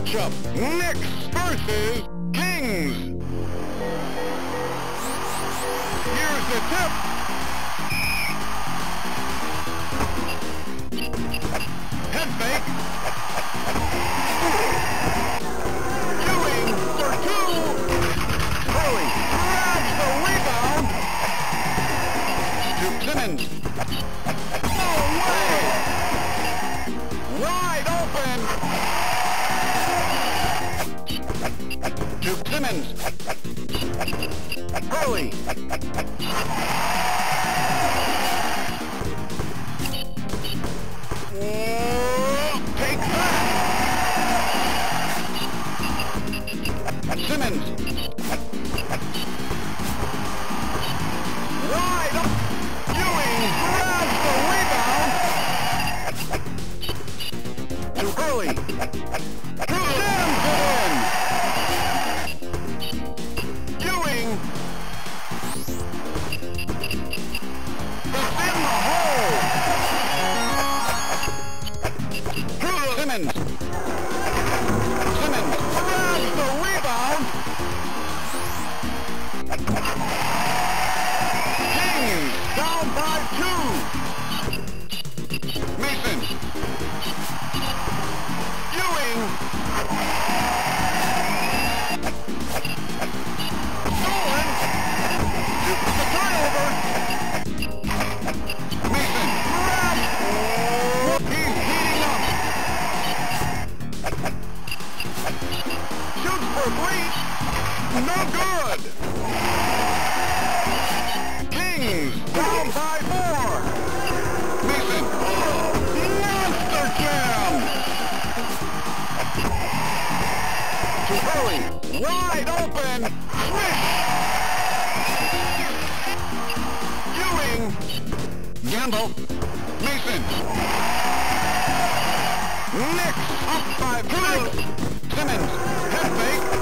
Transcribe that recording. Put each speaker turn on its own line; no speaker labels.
matchup, Knicks versus Kings. Here's the tip. Head fake. Ewing for two. Hurley grabs the rebound. To Simmons. No way! Wide open. To Simmons. Hurley. Take that! Simmons. Wide up. Ewing grabs the rebound. To Hurley. Jams it in. Ewing. It's in the hole. Simmons. Simmons grabs the rebound. Kings down by two. Mason. Ewing. Stolen. The turnover. Mason grabs. He's heating up. Shoots for three. No good. Kings down by four. Mason. Monster jam. To Hurley. Wide open. Swish. Ewing. Gamble. Mason. Knicks up by two. Simmons. Head fake.